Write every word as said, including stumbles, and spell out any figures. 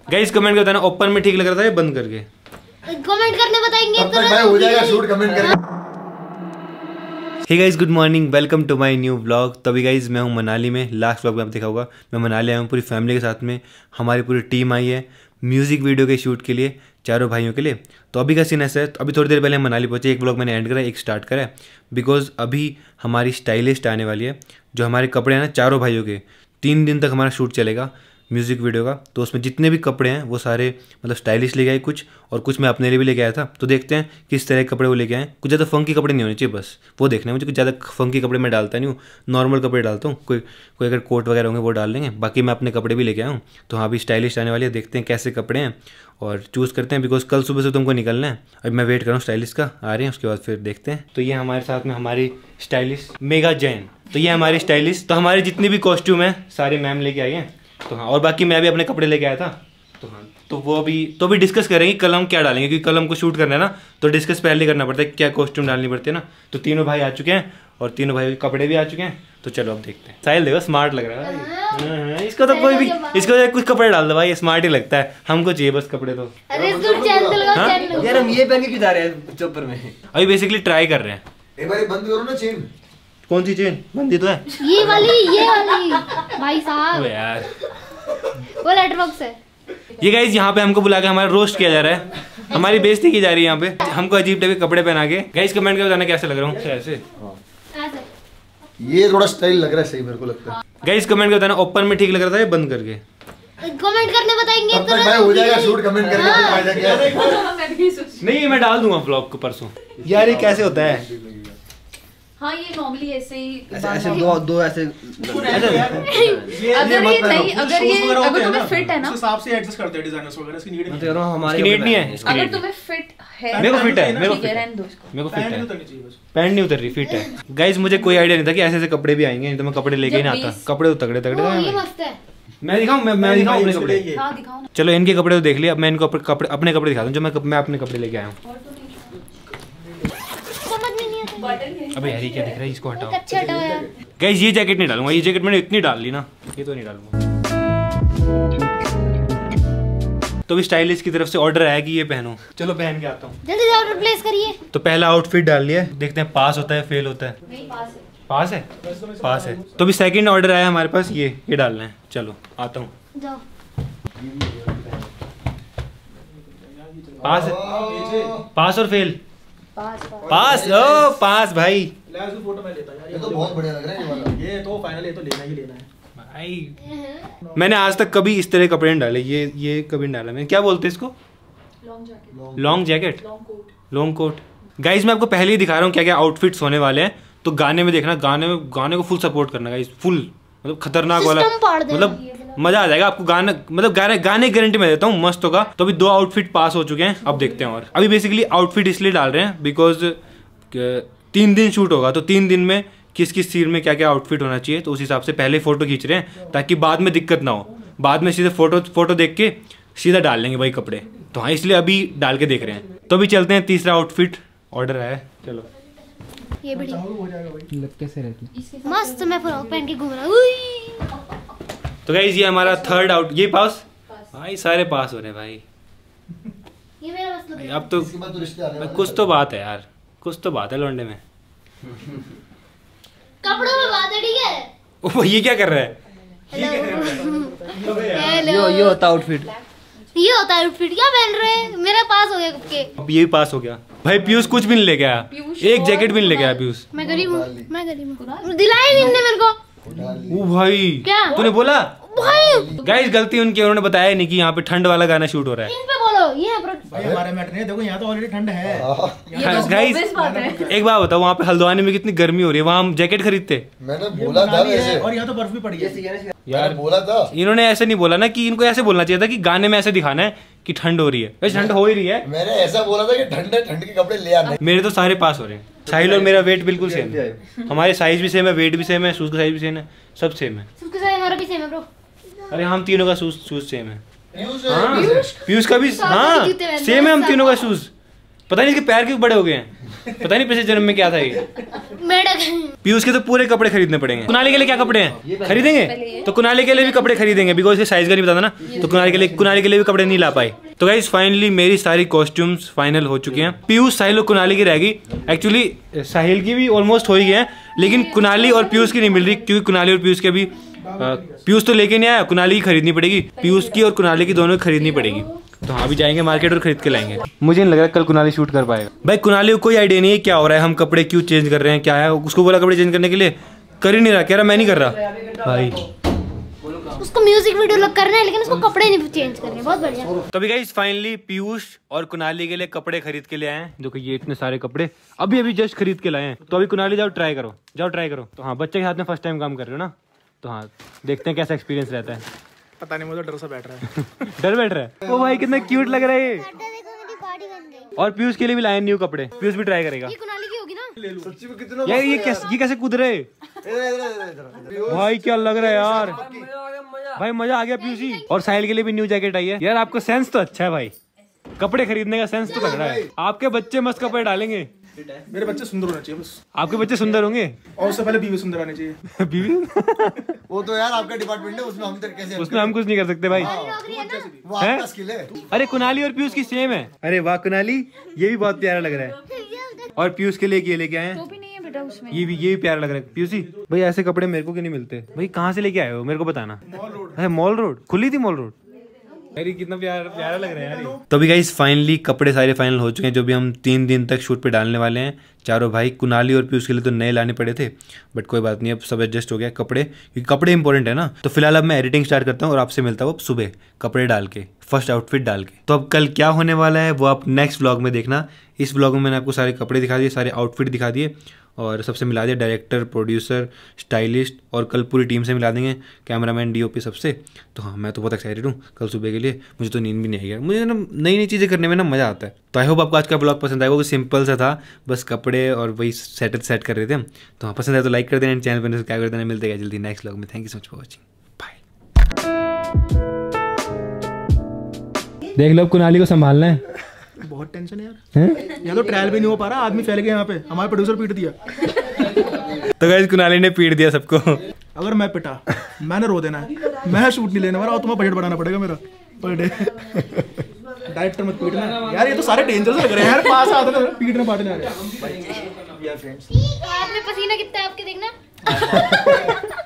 Guys comment करके बताना open में ठीक लग रहा था या बंद करके। कमेंट करने बताएंगे तब तक भाई हो जाएगा शूट कमेंट करके। Hey guys good morning, welcome to my new vlog. तो अभी गाइस मैं हूँ मनाली में। लास्ट व्लॉग में आप देखा होगा मैं मनाली आया हूँ पूरी फैमिली के साथ में। हमारी पूरी टीम आई है म्यूज़िक वीडियो के शूट के लिए, चारों भाइयों के लिए। तो अभी का सीन ऐसा है, तो अभी थोड़ी देर पहले हम मनाली पहुंचे। एक व्लॉग मैंने एंड करा, एक स्टार्ट करा है, बिकॉज अभी हमारी स्टाइलिस्ट आने वाली है। जो हमारे कपड़े हैं ना चारों भाइयों के, तीन दिन तक हमारा शूट चलेगा म्यूज़िक वीडियो का। तो उसमें जितने भी कपड़े हैं वो सारे मतलब स्टाइलिश लेके आए कुछ, और कुछ मैं अपने लिए भी लेके आया था। तो देखते हैं किस तरह के कपड़े वो लेके आए। कुछ ज़्यादा फंकी कपड़े नहीं होने चाहिए, बस वो देखना है मुझे। कुछ ज़्यादा फंकी कपड़े मैं डालता नहीं हूँ, नॉर्मल कपड़े डालता हूँ। कोई कोई अगर कोट वगैरह होंगे वो डाल लेंगे, बाकी मैं अपने कपड़े भी लेके आया हूँ। तो हाँ अभी स्टाइलिश आने वाली है, देखते हैं कैसे कपड़े हैं और चूज़ करते हैं, बिकॉज कल सुबह से तुमको निकलना है। अभी मैं वेट कर रहा हूँ स्टाइलिश का, आ रहे हैं उसके बाद फिर देखते हैं। तो ये हमारे साथ में हमारी स्टाइलिश मेगा जैन। तो ये हमारी स्टाइलिश, तो हमारे जितने भी कॉस्ट्यूम हैं सारे मैम लेके आई हैं। तो हाँ, और बाकी मैं भी अपने कपड़े लेके आया था। तो हाँ तो वो अभी तो भी डिस्कस करेंगे कल हम क्या डालेंगे, क्योंकि कल हमको शूट करना है ना। तो डिस्कस पहले करना पड़ता है क्या कॉस्ट्यूम डालनी पड़ती है ना। तो तीनों भाई आ चुके हैं और तीनों भाई के कपड़े भी आ चुके हैं। तो चलो अब देखते हैं। साहिल देखो स्मार्ट लग रहा है इसको। तो कोई भी इसको कुछ कपड़े डाल दो भाई, स्मार्ट ही लगता है। हमको चाहिए बस कपड़े। तो अरे यार हम ये पहन के क्यों जा रहे हैं चौपर में? अभी बेसिकली ट्राई कर रहे हैं। एक बार बंद करो ना चेन। कौन सी चेन बंदी तो है? ये वाली ये वाली भाई साहब यार वो लेटर बॉक्स है। ये गाइस यहाँ पे हमको बुला के हमारा रोस्ट किया जा रहा है, हमारी बेइज्जती की जा रही है यहाँ पे। हमको अजीब टाइप के कपड़े पहना के। गाइस कमेंट करके बताना कैसे लग रहा हूँ। ऐसे ये थोड़ा स्टाइल लग रहा है, सही मेरे को लगता है। गाइस कमेंट करके बताना ओपन में ठीक लग रहा था या बंद करके। कमेंट करने बताएंगे तब तक भाई हो जाएगा शूट कमेंट करके। फायदा क्या है? नहीं मैं डाल दूंगा ब्लॉग को परसों। यार ये कैसे होता है? हाँ ये नॉर्मली ऐसे ही ऐसे, ऐसे दो दो ऐसे अगर ये नहीं अगर ये अगर तुम्हें फिट है ना उस हिसाब से एडजस्ट करते हैं डिजाइनर्स वगैरह। इसकी नीड मैं तो कह रहा हूं हमारे नीड नहीं है। अगर तुम्हें फिट है, मेरे को फिट है, मेरे को फिट है, रहने दो इसको। मेरे को फिट है। बस पैंट नहीं उतर रही, फिट है। गाइस मुझे कोई आइडिया नहीं था कि ऐसे ऐसे कपड़े भी आएंगे, नहीं तो मैं कपड़े लेके ही ना आता। कपड़े तो तगड़े तगड़े ये हैं। मस्त है। मैं दिखाऊं मैं मैं दिखाऊं अपने कपड़े। हां दिखाओ ना। चलो इनके कपड़े तो देख लिए, अब मैं इनको कपड़े अपने कपड़े दिखाता हूं जो मैं मैं अपने कपड़े लेके आया हूं। अबे यार ये क्या दिख रहा है, इसको हटाओ। अच्छा हटाओ यार। गाइस ये जैकेट नहीं डालूंगा, ये जैकेट मैंने इतनी डाल ली ना, ये तो नहीं डालूंगा। तो भी स्टाइलिश की तरफ से ऑर्डर आया कि ये पहनो। चलो पहन के आता हूँ। जल्दी से ऑर्डर प्लेस करिए। तो पहला आउटफिट डाल लिया, देखते हैं पास होता है फेल होता है। नहीं पास है। पास है पास है। तो भी सेकंड ऑर्डर आया हमारे पास, ये ये डालना है। चलो आता हूँ। जाओ। पास है, पास और फेल। पास पास ओ पास भाई। ले इसको फोटो मैं लेता यार। ये तो बहुत बढ़िया लग रहा है ये वाला। ये तो फाइनल, ये तो लेना ही लेना है भाई। मैंने आज तक कभी इस तरह कपड़े नहीं डाले, ये ये कभी नहीं डाला मैंने। क्या बोलते हैं इसको? Long jacket. Long jacket, long coat. Long coat. Guys मैं आपको पहले ही दिखा रहा हूँ क्या क्या आउटफिट्स होने वाले हैं। तो गाने में देखना, गाने में गाने को फुल सपोर्ट करना गाइज, फुल मतलब खतरनाक वाला, मतलब मजा आ जाएगा आपको। गाना मतलब गाने गाने की गारंटी मैं देता हूँ, मस्त होगा। तो अभी दो आउटफिट पास हो चुके हैं, अब देखते हैं। और अभी बेसिकली आउटफिट इसलिए डाल रहे हैं बिकॉज तीन दिन शूट होगा, तो तीन दिन में किस किस सीन में क्या क्या आउटफिट होना चाहिए, तो उस हिसाब से पहले फोटो खींच रहे हैं ताकि बाद में दिक्कत ना हो। बाद में सीधे फोटो फोटो देख के सीधा डाल लेंगे भाई कपड़े। तो हाँ इसलिए अभी डाल के देख रहे हैं। तो अभी चलते हैं, तीसरा आउटफिट ऑर्डर आया है। चलो ये बढ़िया हो जाएगा भाई। लग कैसे रहती मस्त। मैं फ्रॉक पहन के घूम रहा हूँ। तो गाइज ये हमारा थर्ड आउट, ये पास भाई, सारे पास हो रहे हैं भाई। ये मेरा मस्त लग रहा है। अब तो इसके बाद तो रिश्ते आने वाले हैं। कुछ तो बात है यार, कुछ तो बात है लौंडे में। कपड़ों में बात है, ठीक है। ओ ये क्या कर रहा है? यो यो होता आउटफिट। ये होता है आउटफिट। क्या पहन रहे हैं? मेरा पास हो गया कब के। अब ये भी पास हो गया भाई। पीयूष कुछ भी नहीं लेके आया, एक जैकेट भी नहीं लेके आया पीयूष। मैं गरीब हूँ, मैं गरीब हूँ। दिलाया नहीं इनने मेरे को। ओ भाई क्या? तूने बोला? भाई गाइस गलती उनकी, उन्होंने बताया नहीं कि यहाँ पे ठंड वाला गाना शूट हो रहा है। इन पे बोलो। ये है प्रो- भाई हमारे मैटर नहीं है, देखो यहाँ तो ऑलरेडी ठंड है। गाइस एक बात बताओ, वहाँ पे हल्द्वानी में कितनी गर्मी हो रही है, वहाँ हम जैकेट खरीदते। मैंने बोला था वैसे, और यहाँ तो बर्फ भी पड़ी है यार बोला था। इन्होंने ऐसे नहीं बोला ना, कि इनको ऐसे बोलना चाहिए था कि गाने में ऐसे दिखाना है कि ठंड हो रही है। वैसे ठंड हो ही रही है। मैंने ऐसा बोला था कि ठंड है, ठंड के कपड़े ले आना। मेरे तो सारे पास हो रहे हैं। साहिल और मेरा वेट बिल्कुल सेम है, हमारे साइज भी सेम है, वेट भी सेम है, शूज का साइज भी सेम है, सब सेम है। उसके साथ हमारा भी सेम है ब्रो। अरे हम तीनों का शूज शूज सेम है। हाँ पीयूष का भी, हाँ सेम है हम तीनों का शूज। पता नहीं इसके पैर क्यों बड़े हो गए हैं। पता नहीं पिछले जन्म में क्या था ये। मेढक। पीयूष के तो पूरे कपड़े खरीदने पड़ेंगे। कुनाली के लिए क्या कपड़े हैं, खरीदेंगे? तो कुनाली के लिए भी कपड़े खरीदेंगे, बिकॉज इसके साइज का नहीं पता था ना, तो कुनाली के लिए कुनाली के लिए भी कपड़े नहीं ला पाए। तो गाइस फाइनली मेरी सारी कॉस्ट्यूम्स फाइनल हो चुके हैं। पीयूष, साहिल और कुनाली की रहेगी। एक्चुअली साहिल की भी ऑलमोस्ट हो ही गए हैं, लेकिन कुनाली और पीयूष की नहीं मिल रही, क्योंकि कुनाली और पीयूष के भी पीयूष तो लेके नहीं आया, कुनाली की खरीदनी पड़ेगी। पीयूष की और कुनाली की दोनों की खरीदनी पड़ेगी। तो हाँ, अभी जाएंगे मार्केट और खरीद के लाएंगे। मुझे नहीं लग रहा कल कुनाली शूट कर पाएगा। भाई कुनाली को कोई आइडिया नहीं है क्या हो रहा है, हम कपड़े क्यों चेंज कर रहे हैं, क्या है। उसको बोला कपड़े चेंज करने के लिए, कर ही नहीं रहा, कह रहा मैं नहीं कर रहा। भाई उसको म्यूजिक वीडियो लग करना है, लेकिन उसको कपड़े नहीं चेंज करने। बहुत बढ़िया। तो अभी गाइस फाइनली पीयूष और कुनाली के लिए कपड़े खरीद के ले आए हैं। देखो ये इतने सारे कपड़े अभी अभी जस्ट खरीद के लाए हैं। तो अभी कुनाली जाओ ट्राई करो, जाओ ट्राई करो। तो हाँ, बच्चे के साथ में फर्स्ट टाइम काम कर रहे हो ना, तो हाँ देखते हैं कैसा एक्सपीरियंस रहता है। पता नहीं, मुझे डर सा बैठ रहा है। डर बैठ रहा है। ओ भाई कितना क्यूट लग रहा है ये। और पीयूष के लिए भी लाए न्यू कपड़े, पीयूष भी ट्राई करेगा। ये कुनाली की होगी ना? सच्ची में कितना यार ये कैसे ये कैसे कूद रहे भाई, क्या लग रहा है यार। भाई मजा आ गया पीयूषी। और साहिल के लिए भी न्यू जैकेट आई है। यार आपका सेंस तो अच्छा है भाई, कपड़े खरीदने का सेंस तो लग रहा है। आपके बच्चे मस्त कपड़े डालेंगे। मेरे बच्चे सुंदर होना चाहिए बस। आपके बच्चे सुंदर होंगे, और उससे पहले बीवी सुंदर आनी चाहिए। बीवी वो तो यार आपका डिपार्टमेंट है, उसमें हम तेरे कैसे उसमें हम कुछ नहीं कर सकते भाई। वो आपका स्किल है। अरे कुनाली और पीयूष की सेम है। अरे वाह कुनाली, ये भी बहुत प्यारा लग रहा है। और पीयूष के लिए ये लेके आए हैं, ये भी ये भी प्यारा लग रहा है। पीयूषी भाई ऐसे कपड़े मेरे को क्यों नहीं मिलते भाई, कहाँ से लेके आए हो मेरे को बताना। अरे मॉल रोड खुली थी, मॉल रोड। अरे कितना प्यारा प्यारा लग रहा है यार। तो अभी गाइस फाइनली कपड़े सारे फाइनल हो चुके हैं, जो भी हम तीन दिन तक शूट पे डालने वाले हैं चारों भाई। कुनाली और पीयूष के लिए तो नए लाने पड़े थे, बट कोई बात नहीं, अब सब एडजस्ट हो गया कपड़े, क्योंकि कपड़े इंपॉर्टेंट है ना। तो फिलहाल अब मैं एडिटिंग स्टार्ट करता हूँ और आपसे मिलता हूँ सुबह कपड़े डाल के, फर्स्ट आउटफिट डाल के। तो अब कल क्या होने वाला है वो आप नेक्स्ट व्लॉग में देखना। इस व्लॉग में मैंने आपको सारे कपड़े दिखा दिए, सारे आउटफिट दिखा दिए, और सबसे मिला दिया, डायरेक्टर, प्रोड्यूसर, स्टाइलिस्ट, और कल पूरी टीम से मिला देंगे, कैमरामैन, डीओपी, सबसे। तो हाँ मैं तो बहुत एक्साइटेड हूँ कल सुबह के लिए। मुझे तो नींद भी नहीं आई यार, मुझे ना नई नई चीज़ें करने में ना मज़ा आता है। तो आई होप आपको आज का ब्लॉग पसंद आएगा, वो सिंपल सा था, बस कपड़े और वही सेट सेट कर रहे थे हम। तो हाँ पसंद आए तो लाइक कर देना, चैनल पर सब्सक्राइब कर देना। मिलते हैं जल्दी नेक्स्ट व्लॉग में। Thank you so much for watching, bye. देख लो कुनाली को संभालना है, बहुत टेंशन है यार। यहाँ तो ट्रायल भी नहीं हो पा रहा, आदमी फैल गया यहाँ पे, हमारे प्रोड्यूसर पीट दिया। तो गाइस कुनाली ने पीट दिया सबको। अगर मैं पिटा, मैंने रो देना है, मैं शूट नहीं लेने वाला, और तुम्हें बजट बढ़ाना पड़ेगा मेरा पर डे। डायरेक्टर मत पीटना यार, ये तो सारे डेंजर से लग रहे हैं यार, पास आते हैं पीटने पाटने आ रहे हैं। हाथ में पसीना कितना है आपके, देखना।